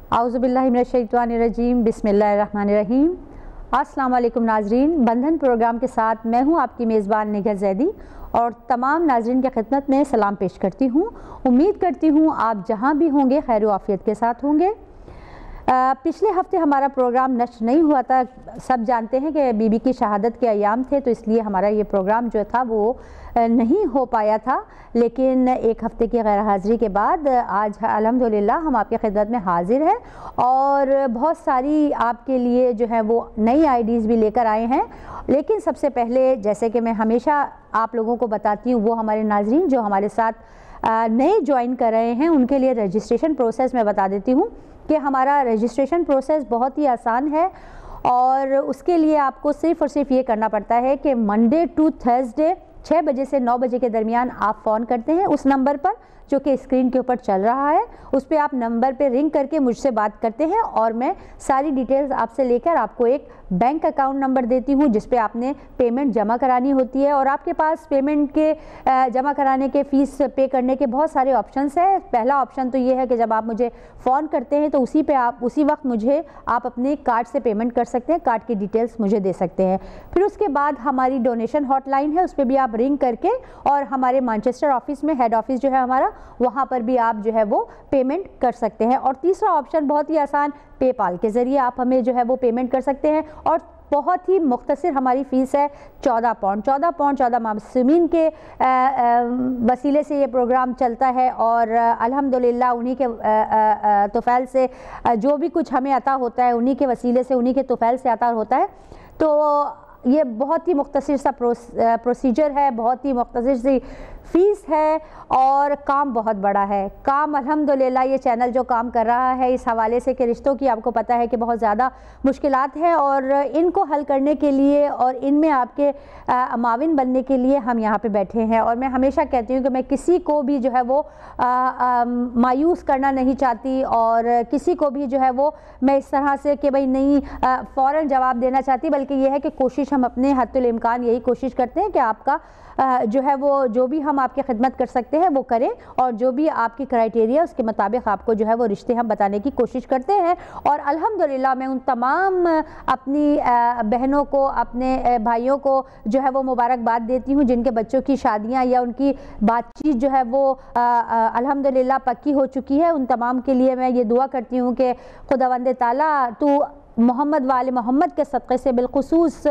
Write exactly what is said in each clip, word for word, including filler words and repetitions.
आउज़ुबिल्लाहि मिनश्शैतानिर्रजीम बिस्मिल्लाहिर्रहमानिर्रहीम। अस्सलाम वालेकुम नाजरीन, बंधन प्रोग्राम के साथ मैं हूं आपकी मेज़बान निगाह ज़ैदी और तमाम नाजरीन की खिदमत में सलाम पेश करती हूं। उम्मीद करती हूं आप जहां भी होंगे खैर व आफ़ियत के साथ होंगे। आ, पिछले हफ्ते हमारा प्रोग्राम नश्र नहीं हुआ था। सब जानते हैं कि बीबी की शहादत के अयाम थे, तो इसलिए हमारा ये प्रोग्राम जो था वो नहीं हो पाया था। लेकिन एक हफ़्ते की गैर हाज़िरी के बाद आज अल्हम्दुलिल्लाह हम आपकी खिदमत में हाज़िर हैं और बहुत सारी आपके लिए जो है वो नई आईडीज़ भी लेकर आए हैं। लेकिन सबसे पहले, जैसे कि मैं हमेशा आप लोगों को बताती हूँ, वो हमारे नाज़रीन जो हमारे साथ नए ज्वाइन कर रहे हैं उनके लिए रजिस्ट्रेशन प्रोसेस मैं बता देती हूँ कि हमारा रजिस्ट्रेशन प्रोसेस बहुत ही आसान है और उसके लिए आपको सिर्फ़ और सिर्फ ये करना पड़ता है कि मंडे टू थर्सडे छः बजे से नौ बजे के दरमियान आप फ़ोन करते हैं उस नंबर पर जो कि स्क्रीन के ऊपर चल रहा है। उस पर आप नंबर पे रिंग करके मुझसे बात करते हैं और मैं सारी डिटेल्स आपसे लेकर आपको एक बैंक अकाउंट नंबर देती हूँ जिस पे आपने पेमेंट जमा करानी होती है। और आपके पास पेमेंट के जमा कराने के फ़ीस पे करने के बहुत सारे ऑप्शंस हैं। पहला ऑप्शन तो ये है कि जब आप मुझे फ़ोन करते हैं तो उसी पे आप उसी वक्त मुझे आप अपने कार्ड से पेमेंट कर सकते हैं, कार्ड की डिटेल्स मुझे दे सकते हैं। फिर उसके बाद हमारी डोनेशन हॉटलाइन है, उस पर भी आप रिंग करके और हमारे मैनचेस्टर ऑफिस में हेड ऑफिस जो है हमारा, वहाँ पर भी आप जो है वो पेमेंट कर सकते हैं। और तीसरा ऑप्शन बहुत ही आसान, पेपाल के ज़रिए आप हमें जो है वो पेमेंट कर सकते हैं और बहुत ही मुख्तसर हमारी फ़ीस है चौदह पाउंड चौदह पाउंड चौदह मासूमीन के आ, आ, वसीले से ये प्रोग्राम चलता है और अल्हम्दुलिल्लाह उन्हीं के तोफ़ैल से जो भी कुछ हमें अता होता है उन्हीं के वसीले से, उन्हीं के तोफ़ैल से अता होता है। तो ये बहुत ही मुख्तसर सा प्रोसीजर है, बहुत ही मुख्तसर सी फ़ीस है और काम बहुत बड़ा है। काम अल्हम्दुलिल्लाह ये चैनल जो काम कर रहा है इस हवाले से कि रिश्तों की आपको पता है कि बहुत ज़्यादा मुश्किलात हैं और इनको हल करने के लिए और इनमें आपके माविन बनने के लिए हम यहाँ पे बैठे हैं। और मैं हमेशा कहती हूँ कि मैं किसी को भी जो है वो आ, आ, मायूस करना नहीं चाहती और किसी को भी जो है वो मैं इस तरह से कि भाई नहीं फ़ौरन जवाब देना चाहती, बल्कि ये है कि कोशिश हम अपने हद्दुल इम्कान यही कोशिश करते हैं कि आपका जो है वो जो भी हम आपकी खिदमत कर सकते हैं वो करें और जो भी आपकी क्राइटेरिया उसके मुताबिक आपको जो है वो रिश्ते हम बताने की कोशिश करते हैं। और अल्हम्दुलिल्लाह मैं उन तमाम अपनी बहनों को, अपने भाइयों को जो है वो मुबारकबाद देती हूँ जिनके बच्चों की शादियाँ या उनकी बातचीत जो है वो अल्हम्दुलिल्लाह पक्की हो चुकी है। उन तमाम के लिए मैं ये दुआ करती हूँ कि खुदावंद ताला तो मोहम्मद वाले मोहम्मद के सदक़े से बिलखुसूस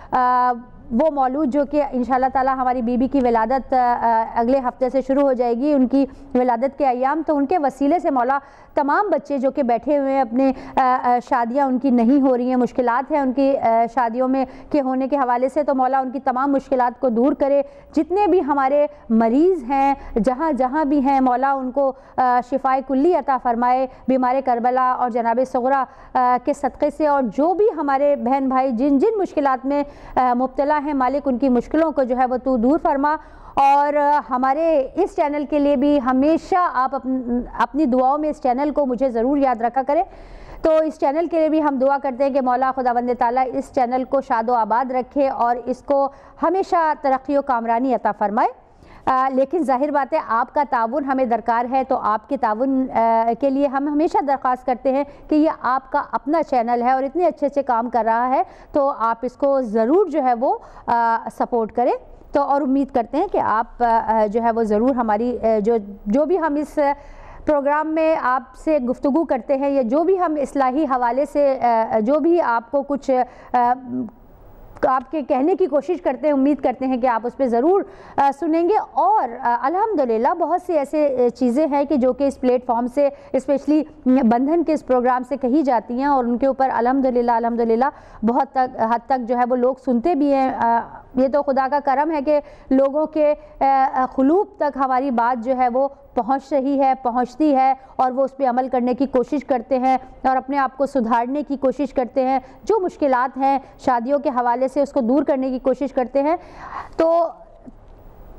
वो मौलूद जो कि इंशाअल्लाह ताला हमारी बीबी की विलादत अगले हफ्ते से शुरू हो जाएगी, उनकी विलादत के अयाम, तो उनके वसीले से मौला तमाम बच्चे जो कि बैठे हुए हैं अपने शादियां उनकी नहीं हो रही हैं, मुश्किलात हैं उनकी शादियों में के होने के हवाले से, तो मौला उनकी तमाम मुश्किलात को दूर करे। जितने भी हमारे मरीज़ हैं जहाँ जहाँ भी हैं मौला उनको शिफाए कुल्ली अता फ़रमाए बीमार करबला और जनाब सग़रा के सदक़े से। और जो भी हमारे बहन भाई जिन जिन मुश्किलात में मुब्तला है मालिक उनकी मुश्किलों को जो है वो तू दूर फरमा। और हमारे इस चैनल के लिए भी हमेशा आप अपन, अपनी दुआओं में इस चैनल को मुझे ज़रूर याद रखा करें। तो इस चैनल के लिए भी हम दुआ करते हैं कि मौला खुदावंद ताला इस चैनल को शादो आबाद रखे और इसको हमेशा तरक्की व कामरानी अता फ़रमाए। आ, लेकिन जाहिर बात है आपका ताउन हमें दरकार है, तो आपके ताउन के लिए हम हमेशा दरख्वास्त करते हैं कि ये आपका अपना चैनल है और इतने अच्छे अच्छे काम कर रहा है, तो आप इसको ज़रूर जो है वो आ, सपोर्ट करें। तो और उम्मीद करते हैं कि आप आ, जो है वो ज़रूर हमारी जो जो भी हम इस प्रोग्राम में आपसे गुफ्तगू करते हैं या जो भी हम इस्लाही हवाले से जो भी आपको कुछ आ, आपके कहने की कोशिश करते हैं, उम्मीद करते हैं कि आप उस पर ज़रूर सुनेंगे। और अल्हम्दुलिल्लाह बहुत सी ऐसे चीज़ें हैं कि जो कि इस प्लेटफॉर्म से, स्पेशली बंधन के इस प्रोग्राम से कही जाती हैं और उनके ऊपर अल्हम्दुलिल्लाह अल्हम्दुलिल्लाह बहुत तक हद तक जो है वो लोग सुनते भी हैं। ये तो खुदा का करम है कि लोगों के क़ुलूब तक हमारी बात जो है वो पहुंच रही है, पहुंचती है और वो उस पर अमल करने की कोशिश करते हैं और अपने आप को सुधारने की कोशिश करते हैं। जो मुश्किलात हैं शादियों के हवाले से उसको दूर करने की कोशिश करते हैं। तो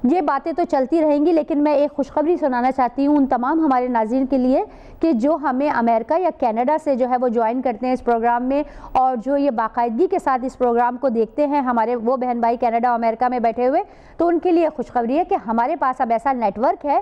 ये बातें तो चलती रहेंगी, लेकिन मैं एक खुशखबरी सुनाना चाहती हूँ उन तमाम हमारे नाज़रीन के लिए कि जो हमें अमेरिका या कनाडा से जो है वो ज्वाइन करते हैं इस प्रोग्राम में, और जो ये बाकायदगी के साथ इस प्रोग्राम को देखते हैं, हमारे वो बहन भाई कनाडा अमेरिका में बैठे हुए, तो उनके लिए खुशखबरी है कि हमारे पास अब ऐसा नेटवर्क है,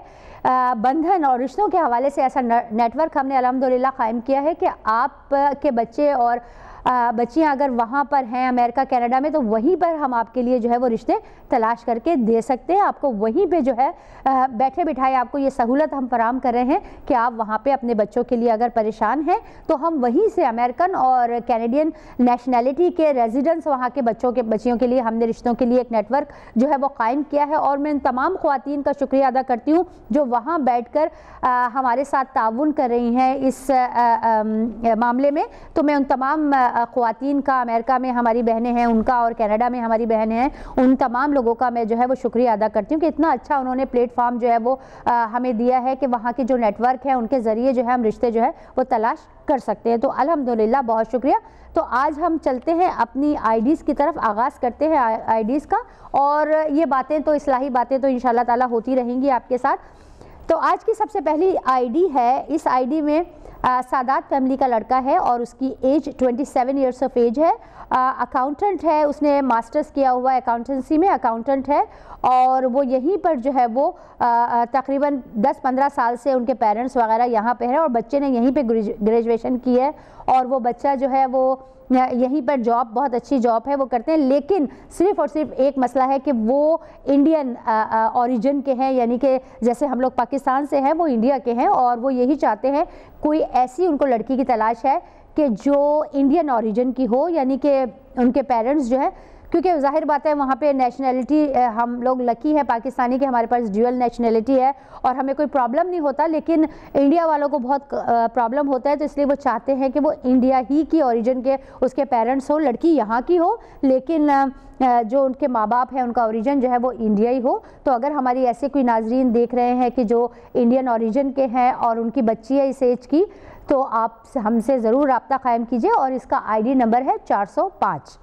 बंधन और रिश्तों के हवाले से ऐसा नेटवर्क हमने अल्हम्दुलिल्लाह कायम किया है कि आप के बच्चे और बच्चियाँ अगर वहाँ पर हैं अमेरिका कनाडा में, तो वहीं पर हम आपके लिए जो है वो रिश्ते तलाश करके दे सकते हैं। आपको वहीं पे जो है बैठे बिठाए आपको ये सहूलत हम फराम कर रहे हैं कि आप वहाँ पे अपने बच्चों के लिए अगर परेशान हैं तो हम वहीं से अमेरिकन और कैनेडियन नेशनैलिटी के रेजिडेंट्स वहाँ के बच्चों के बच्चियों के लिए हमने रिश्तों के लिए एक नेटवर्क जो है वो कायम किया है। और मैं इन तमाम ख़वातीन का शुक्रिया अदा करती हूँ जो वहाँ बैठ कर हमारे साथ ताउन कर रही हैं इस आ, आ, मामले में। तो मैं उन तमाम ख़वातीन का, अमेरिका में हमारी बहनें हैं उनका और कनाडा में हमारी बहनें हैं, उन तमाम लोगों का मैं जो है वो शुक्रिया अदा करती हूँ कि इतना अच्छा उन्होंने प्लेटफॉर्म जो है वो आ, हमें दिया है कि वहाँ के जो नेटवर्क है उनके ज़रिए जो है हम रिश्ते जो है वो तलाश कर सकते हैं। तो अल्हम्दुलिल्लाह बहुत शुक्रिया। तो आज हम चलते हैं अपनी आईडीज़ की तरफ, आगाज़ करते हैं आईडीज़ का, और ये बातें तो इस्लाही बातें तो इंशाअल्लाह ताला होती रहेंगी आपके साथ। तो आज की सबसे पहली आईडी है, इस आईडी में आ, सादात फैमिली का लड़का है और उसकी एज सत्ताईस इयर्स ऑफ एज है, अकाउंटेंट है, उसने मास्टर्स किया हुआ है अकाउंटेंसी में, अकाउंटेंट है, और वो यहीं पर जो है वो तकरीबन दस पंद्रह साल से उनके पेरेंट्स वगैरह यहाँ पे है और बच्चे ने यहीं पे ग्रेजुएशन की है, और वो बच्चा जो है वो यहीं पर जॉब, बहुत अच्छी जॉब है वो करते हैं। लेकिन सिर्फ़ और सिर्फ एक मसला है कि वो इंडियन ओरिजिन के हैं, यानी कि जैसे हम लोग पाकिस्तान से हैं वो इंडिया के हैं, और वो यही चाहते हैं कोई ऐसी उनको लड़की की तलाश है कि जो इंडियन ओरिजिन की हो, यानी कि उनके पेरेंट्स जो है, क्योंकि जाहिर बात है वहाँ पे नेशनैलिटी, हम लोग लकी है पाकिस्तानी के, हमारे पास ड्यूअल नेशनैलिटी है और हमें कोई प्रॉब्लम नहीं होता, लेकिन इंडिया वालों को बहुत प्रॉब्लम होता है। तो इसलिए वो चाहते हैं कि वो इंडिया ही की ओरिजिन के उसके पेरेंट्स हो, लड़की यहाँ की हो, लेकिन जो उनके माँ बाप हैं उनका ओरिजिन जो है वो इंडिया ही हो। तो अगर हमारी ऐसे कोई नाजरीन देख रहे हैं कि जो इंडियन ओरिजिन के हैं और उनकी बच्ची है इस एज की, तो आप हमसे ज़रूर रब्ता कायम कीजिए, और इसका आई डी नंबर है चार सौ पाँच।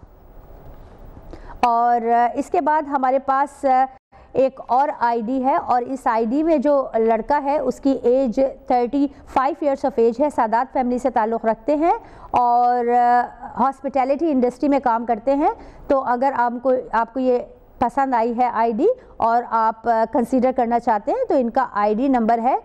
और इसके बाद हमारे पास एक और आईडी है, और इस आईडी में जो लड़का है उसकी एज पैंतीस इयर्स ऑफ एज है, सादात फैमिली से ताल्लुक़ रखते हैं और हॉस्पिटैलिटी इंडस्ट्री में काम करते हैं। तो अगर आपको आपको ये पसंद आई है आईडी और आप कंसीडर करना चाहते हैं तो इनका आईडी नंबर है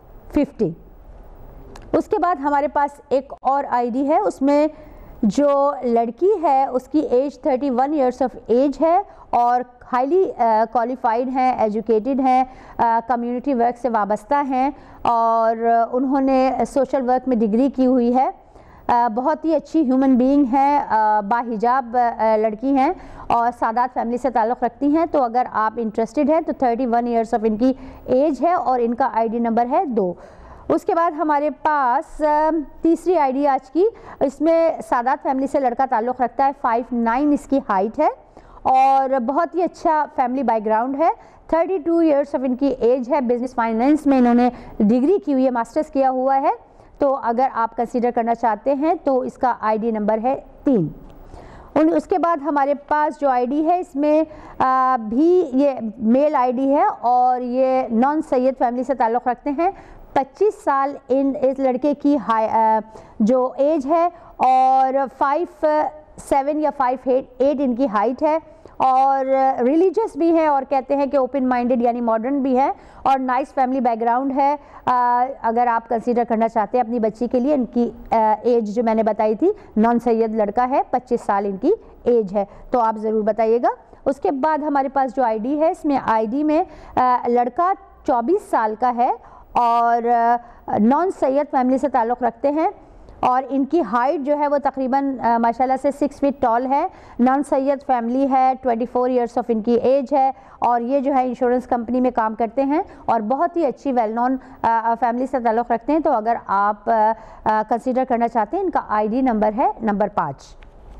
पचास। उसके बाद हमारे पास एक और आईडी है, उसमें जो लड़की है उसकी एज इकतीस इयर्स ऑफ एज है और हाईली क्वालिफाइड हैं, एजुकेटेड हैं, कम्युनिटी वर्क से वाबस्ता हैं, और उन्होंने सोशल वर्क में डिग्री की हुई है, uh, बहुत ही अच्छी ह्यूमन बीइंग हैं, uh, बाहिजाब uh, लड़की हैं और सादात फैमिली से ताल्लुक़ रखती हैं। तो अगर आप इंटरेस्टेड हैं तो इकतीस इयर्स ऑफ इनकी एज है और इनका आईडी नंबर है दो। उसके बाद हमारे पास तीसरी आईडी आज की, इसमें सादात फैमिली से लड़का ताल्लुक़ रखता है, फाइव नाइन इसकी हाइट है और बहुत ही अच्छा फैमिली बैकग्राउंड है, बत्तीस इयर्स ऑफ इनकी एज है, बिजनेस फाइनेंस में इन्होंने डिग्री की हुई है, मास्टर्स किया हुआ है। तो अगर आप कंसीडर करना चाहते हैं तो इसका आईडी नंबर है तीन। उन उसके बाद हमारे पास जो आईडी है इसमें आ, भी ये मेल आईडी है और ये नॉन सैयद फैमिली से ताल्लुक़ रखते हैं, पच्चीस साल इन इस लड़के की हाई जो एज है और फाइव सेवन या फाइव एट एट इनकी हाइट है, और रिलीजियस भी है और कहते हैं कि ओपन माइंडेड यानी मॉडर्न भी है, और नाइस फैमिली बैकग्राउंड है। आ, अगर आप कंसीडर करना चाहते हैं अपनी बच्ची के लिए, इनकी आ, एज जो मैंने बताई थी, नॉन सैयद लड़का है, पच्चीस साल इनकी एज है, तो आप ज़रूर बताइएगा। उसके बाद हमारे पास जो आईडी है इसमें आईडी में आ, लड़का चौबीस साल का है और नॉन सैयद फैमिली से ताल्लुक़ रखते हैं, और इनकी हाइट जो है वो तकरीबन माशाल्लाह से सिक्स फीट टॉल है, नॉन सैयद फैमिली है, चौबीस इयर्स ऑफ इनकी एज है, और ये जो है इंश्योरेंस कंपनी में काम करते हैं और बहुत ही अच्छी वेल नॉन फैमिली से ताल्लुक़ रखते हैं। तो अगर आप कंसीडर करना चाहते हैं, इनका आईडी नंबर है नंबर पाँच।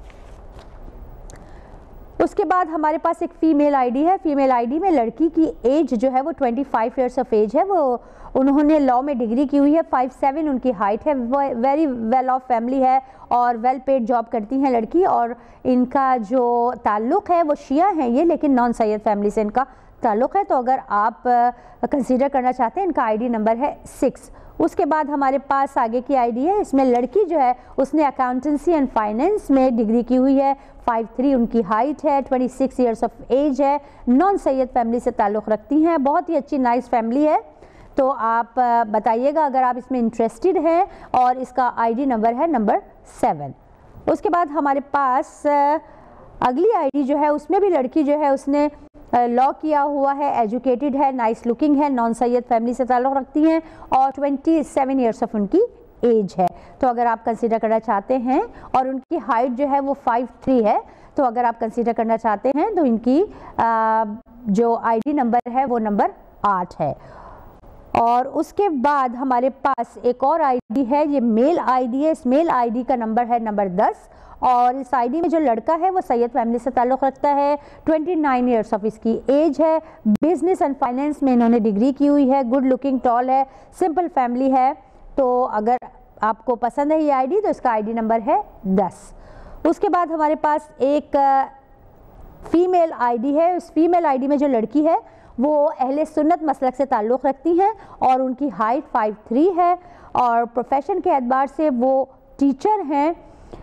उसके बाद हमारे पास एक फ़ीमेल आईडी है, फ़ीमेल आईडी में लड़की की एज जो है वो पच्चीस इयर्स ऑफ एज है, वो उन्होंने लॉ में डिग्री की हुई है, फाइव सेवन उनकी हाइट है, वेरी वेल ऑफ फैमिली है और वेल पेड जॉब करती हैं लड़की, और इनका जो ताल्लुक़ है वो शिया हैं ये, लेकिन नॉन सैयद फैमिली से इनका ताल्लुक़ है, तो अगर आप कंसीडर करना चाहते हैं, इनका आईडी नंबर है सिक्स। उसके बाद हमारे पास आगे की आईडी है, इसमें लड़की जो है उसने अकाउंटेंसी एंड फाइनेंस में डिग्री की हुई है, फाइव थ्री उनकी हाइट है, twenty six years of age है, नॉन सैयद फैमिली से ताल्लुक़ रखती हैं, बहुत ही अच्छी नाइस फैमिली है। तो आप बताइएगा अगर आप इसमें इंटरेस्टेड हैं, और इसका आईडी नंबर है नंबर सेवन। उसके बाद हमारे पास अगली आईडी जो है उसमें भी लड़की जो है उसने लॉ किया हुआ है, एजुकेटेड है, नाइस लुकिंग है, नॉन सैयद फैमिली से ताल्लुक़ रखती हैं और ट्वेंटी सेवन ईयर्स ऑफ उनकी एज है। तो अगर आप कंसीडर करना चाहते हैं, और उनकी हाइट जो है वो फाइव थ्री है, तो अगर आप कंसीडर करना चाहते हैं तो इनकी आ, जो आईडी नंबर है वो नंबर आठ है। और उसके बाद हमारे पास एक और आईडी है, ये मेल आईडी है, इस मेल आईडी का नंबर है नंबर दस, और इस आईडी में जो लड़का है वो सैयद फैमिली से ताल्लुक़ रखता है, ट्वेंटी नाइन ईयर्स ऑफ इसकी एज है, बिजनेस एंड फाइनेंस में इन्होंने डिग्री की हुई है, गुड लुकिंग, टॉल है, सिंपल फैमिली है। तो अगर आपको पसंद है ये आईडी तो इसका आईडी नंबर है दस। उसके बाद हमारे पास एक फ़ीमेल आईडी है, उस फीमेल आईडी में जो लड़की है वो अहले सुन्नत मसलक से ताल्लुक़ रखती हैं, और उनकी हाइट फाइव थ्री है, और प्रोफेशन के एतबार से वो टीचर हैं,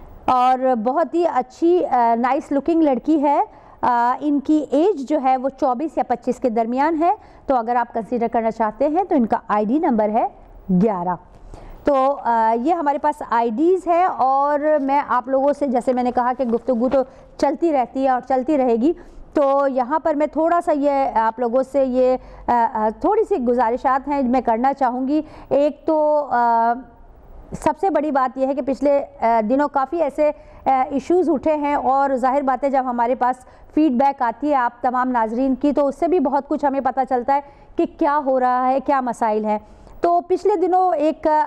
और बहुत ही अच्छी नाइस लुकिंग लड़की है। आ, इनकी एज जो है वो चौबीस या पच्चीस के दरमियान है। तो अगर आप कंसीडर करना चाहते हैं तो इनका आईडी नंबर है ग्यारह। तो आ, ये हमारे पास आईडीज़ है, और मैं आप लोगों से, जैसे मैंने कहा कि गुफ्तगू तो चलती रहती है और चलती रहेगी, तो यहाँ पर मैं थोड़ा सा ये आप लोगों से ये आ, थोड़ी सी गुजारिशात हैं मैं करना चाहूँगी। एक तो आ, सबसे बड़ी बात यह है कि पिछले दिनों काफ़ी ऐसे इश्यूज़ उठे हैं, और ज़ाहिर बात है जब हमारे पास फ़ीडबैक आती है आप तमाम नाजरीन की, तो उससे भी बहुत कुछ हमें पता चलता है कि क्या हो रहा है, क्या मसाइल हैं। तो पिछले दिनों एक आ,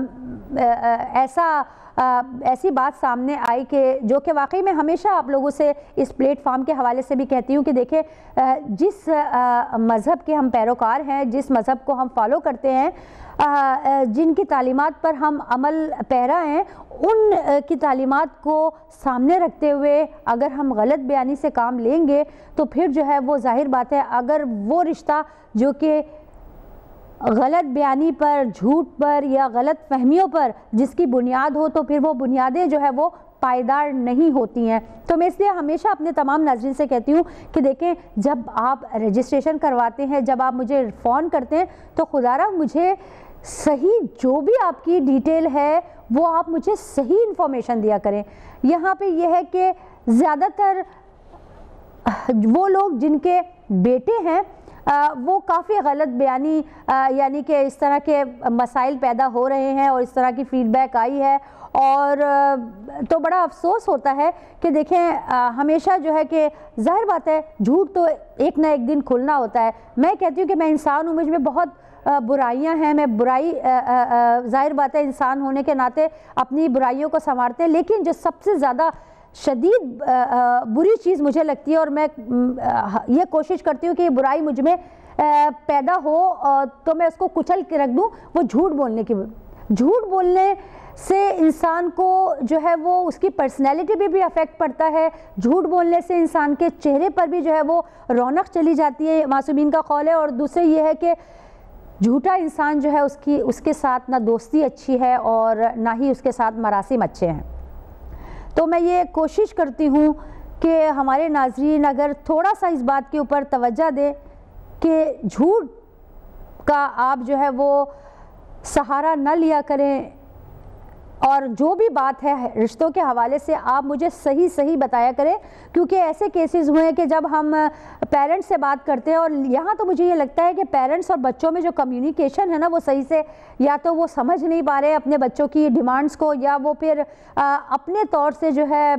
आ, ऐसा आ, ऐसी बात सामने आई कि जो कि वाकई में हमेशा आप लोगों से इस प्लेटफॉर्म के हवाले से भी कहती हूँ कि देखें, जिस मज़हब के हम पैरोकार हैं, जिस मज़हब को हम फॉलो करते हैं, जिनकी तालीमात पर हम अमल पैरा हैं, उन की तालीमात को सामने रखते हुए अगर हम गलत बयानी से काम लेंगे तो फिर जो है वो ज़ाहिर बात है, अगर वो रिश्ता जो कि गलत बयानी पर, झूठ पर या गलत फहमियों पर जिसकी बुनियाद हो, तो फिर वो बुनियादें जो है वो पायदार नहीं होती हैं। तो मैं इसलिए हमेशा अपने तमाम नाज़रीन से कहती हूँ कि देखें, जब आप रजिस्ट्रेशन करवाते हैं, जब आप मुझे फ़ोन करते हैं, तो खुदारा मुझे सही जो भी आपकी डिटेल है वो आप मुझे सही इन्फॉर्मेशन दिया करें। यहाँ पे ये है कि ज़्यादातर वो लोग जिनके बेटे हैं आ, वो काफ़ी गलत बयानी, यानी कि इस तरह के मसाइल पैदा हो रहे हैं और इस तरह की फ़ीडबैक आई है, और आ, तो बड़ा अफसोस होता है कि देखें, आ, हमेशा जो है कि ज़ाहिर बात है झूठ तो एक ना एक दिन खुलना होता है। मैं कहती हूँ कि मैं इंसान हूँ, मुझ में बहुत बुराइयां हैं, मैं बुराई, ज़ाहिर बात है इंसान होने के नाते अपनी बुराइयों को संवारते हैं, लेकिन जो सबसे ज़्यादा शदीद बुरी चीज़ मुझे लगती है, और मैं ये कोशिश करती हूँ कि ये बुराई मुझ में पैदा हो तो मैं उसको कुचल के रख दूँ, वो झूठ बोलने की। झूठ बोलने से इंसान को जो है वो उसकी पर्सनैलिटी पे भी अफेक्ट पड़ता है। झूठ बोलने से इंसान के चेहरे पर भी जो है वो रौनक चली जाती है, मासूमीन का कौल है। और दूसरे ये है कि झूठा इंसान जो है उसकी उसके साथ ना दोस्ती अच्छी है और ना ही उसके साथ मरासिम अच्छे हैं। तो मैं ये कोशिश करती हूँ कि हमारे नाज़रीन अगर थोड़ा सा इस बात के ऊपर तवज्जो दें कि झूठ का आप जो है वो सहारा न लिया करें, और जो भी बात है रिश्तों के हवाले से आप मुझे सही सही बताया करें, क्योंकि ऐसे केसेस हुए हैं कि जब हम पेरेंट्स से बात करते हैं, और यहाँ तो मुझे ये लगता है कि पेरेंट्स और बच्चों में जो कम्युनिकेशन है ना वो सही से, या तो वो समझ नहीं पा रहे अपने बच्चों की डिमांड्स को, या वो फिर आ, अपने तौर से जो है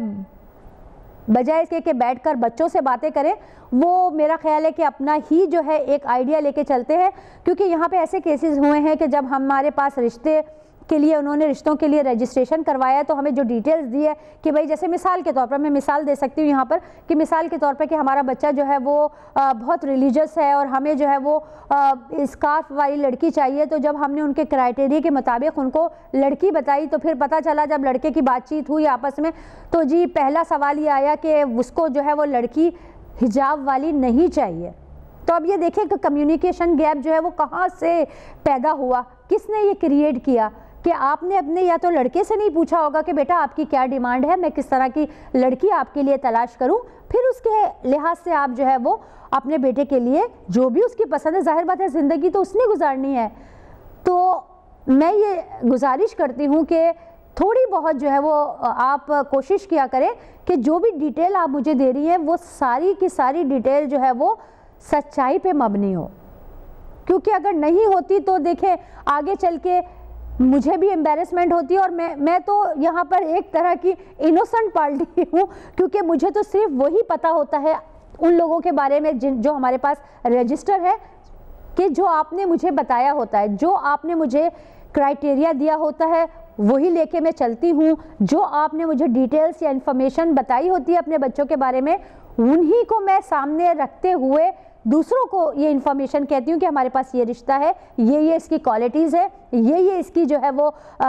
बजाय इसके कि बैठकर बच्चों से बातें करें, वो मेरा ख्याल है कि अपना ही जो है एक आइडिया लेके चलते हैं। क्योंकि यहाँ पे ऐसे केसेस हुए हैं कि जब हमारे पास रिश्ते के लिए उन्होंने रिश्तों के लिए रजिस्ट्रेशन करवाया, तो हमें जो डिटेल्स दी है कि भाई, जैसे मिसाल के तौर पर मैं मिसाल दे सकती हूँ यहाँ पर कि मिसाल के तौर पर कि हमारा बच्चा जो है वो आ, बहुत रिलीजियस है और हमें जो है वो स्कार्फ वाली लड़की चाहिए। तो जब हमने उनके क्राइटेरिया के मुताबिक उनको लड़की बताई, तो फिर पता चला जब लड़के की बातचीत हुई आपस में, तो जी पहला सवाल ये आया कि उसको जो है वो लड़की हिजाब वाली नहीं चाहिए। तो तो अब ये देखिए कि कम्युनिकेशन गैप जो है वो कहाँ से पैदा हुआ, किसने ये क्रिएट किया कि आपने अपने या तो लड़के से नहीं पूछा होगा कि बेटा आपकी क्या डिमांड है, मैं किस तरह की लड़की आपके लिए तलाश करूं, फिर उसके लिहाज से आप जो है वो अपने बेटे के लिए जो भी उसकी पसंद है, जाहिर बात है ज़िंदगी तो उसने गुजारनी है। तो मैं ये गुजारिश करती हूँ कि थोड़ी बहुत जो है वो आप कोशिश किया करें कि जो भी डिटेल आप मुझे दे रही हैं वो सारी की सारी डिटेल जो है वो सच्चाई पे मबनी हो, क्योंकि अगर नहीं होती तो देखें आगे चल के मुझे भी एम्बेरसमेंट होती है और मैं मैं तो यहाँ पर एक तरह की इनोसेंट पार्टी हूँ, क्योंकि मुझे तो सिर्फ वही पता होता है उन लोगों के बारे में जिन जो हमारे पास रजिस्टर है, कि जो आपने मुझे बताया होता है, जो आपने मुझे क्राइटेरिया दिया होता है वही लेके मैं चलती हूँ। जो आपने मुझे डिटेल्स या इन्फॉर्मेशन बताई होती है अपने बच्चों के बारे में, उन्हीं को मैं सामने रखते हुए दूसरों को ये इन्फॉर्मेशन कहती हूँ कि हमारे पास ये रिश्ता है, ये ये इसकी क्वालिटीज़ है, ये ये इसकी जो है वो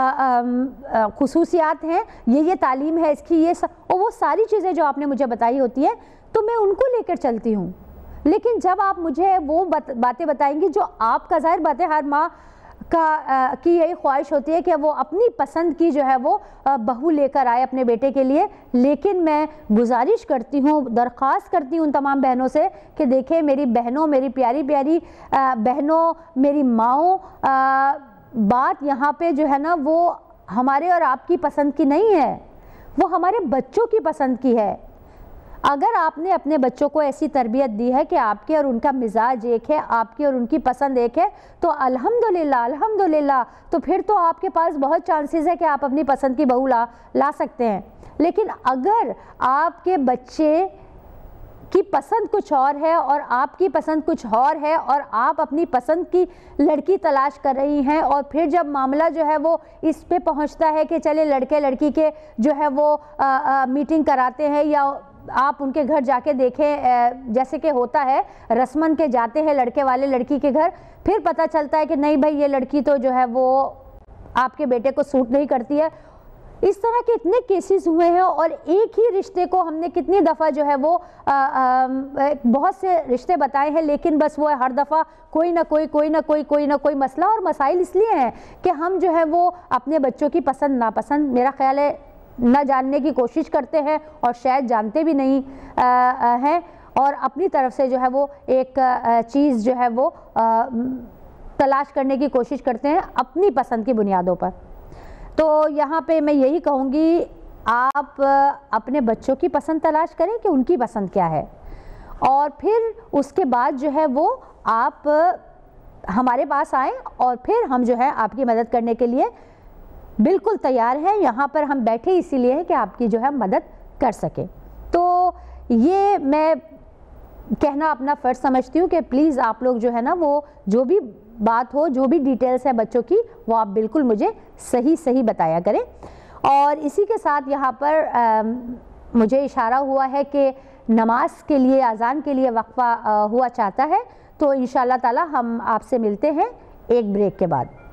खुसूसियात हैं, ये ये तालीम है इसकी, ये स... और वो सारी चीज़ें जो आपने मुझे बताई होती है तो मैं उनको लेकर चलती हूँ। लेकिन जब आप मुझे वो बत, बातें बताएंगी जो आपका, जाहिर बात है हर माँ का आ, की यही ख्वाहिश होती है कि वो अपनी पसंद की जो है वो बहू लेकर आए अपने बेटे के लिए, लेकिन मैं गुजारिश करती हूँ, दरख्वास्त करती हूँ उन तमाम बहनों से कि देखें मेरी बहनों, मेरी प्यारी प्यारी बहनों, मेरी माओं, बात यहाँ पे जो है ना वो हमारे और आपकी पसंद की नहीं है, वो हमारे बच्चों की पसंद की है। अगर आपने अपने बच्चों को ऐसी तरबियत दी है कि आपके और उनका मिजाज एक है, आपकी और उनकी पसंद एक है, तो अल्हम्दुलिल्लाह अल्हम्दुलिल्लाह, तो फिर तो आपके पास बहुत चांसेस है कि आप अपनी पसंद की बहू ला ला सकते हैं। लेकिन अगर आपके बच्चे की पसंद कुछ और है और आपकी पसंद कुछ और है और आप अपनी पसंद की लड़की तलाश कर रही हैं, और फिर जब मामला जो है वो इस पे पहुंचता है कि चले लड़के लड़की के जो है वो आ, आ, मीटिंग कराते हैं, या आप उनके घर जाके देखें जैसे कि होता है रस्मन के जाते हैं लड़के वाले लड़की के घर, फिर पता चलता है कि नहीं भाई ये लड़की तो जो है वो आपके बेटे को सूट नहीं करती है। इस तरह के इतने केसेस हुए हैं, और एक ही रिश्ते को हमने कितनी दफ़ा जो है वो आ, आ, बहुत से रिश्ते बताए हैं, लेकिन बस वो हर दफ़ा कोई ना कोई कोई ना कोई कोई ना कोई मसला और मसाइल इसलिए हैं कि हम जो है वो अपने बच्चों की पसंद नापसंद मेरा ख्याल है न जानने की कोशिश करते हैं, और शायद जानते भी नहीं हैं, और अपनी तरफ से जो है वो एक चीज़ जो है वो आ, तलाश करने की कोशिश करते हैं अपनी पसंद की बुनियादों पर। तो यहाँ पे मैं यही कहूँगी, आप अपने बच्चों की पसंद तलाश करें कि उनकी पसंद क्या है, और फिर उसके बाद जो है वो आप हमारे पास आएँ, और फिर हम जो है आपकी मदद करने के लिए बिल्कुल तैयार हैं। यहाँ पर हम बैठे इसीलिए हैं कि आपकी जो है मदद कर सके। तो ये मैं कहना अपना फ़र्ज़ समझती हूँ कि प्लीज़ आप लोग जो है ना वो जो भी बात हो, जो भी डिटेल्स है बच्चों की, वो आप बिल्कुल मुझे सही सही बताया करें। और इसी के साथ यहाँ पर आ, मुझे इशारा हुआ है कि नमाज के लिए, अज़ान के लिए वक्फ़ा हुआ चाहता है, तो इंशाअल्लाह ताला हम आपसे मिलते हैं एक ब्रेक के बाद।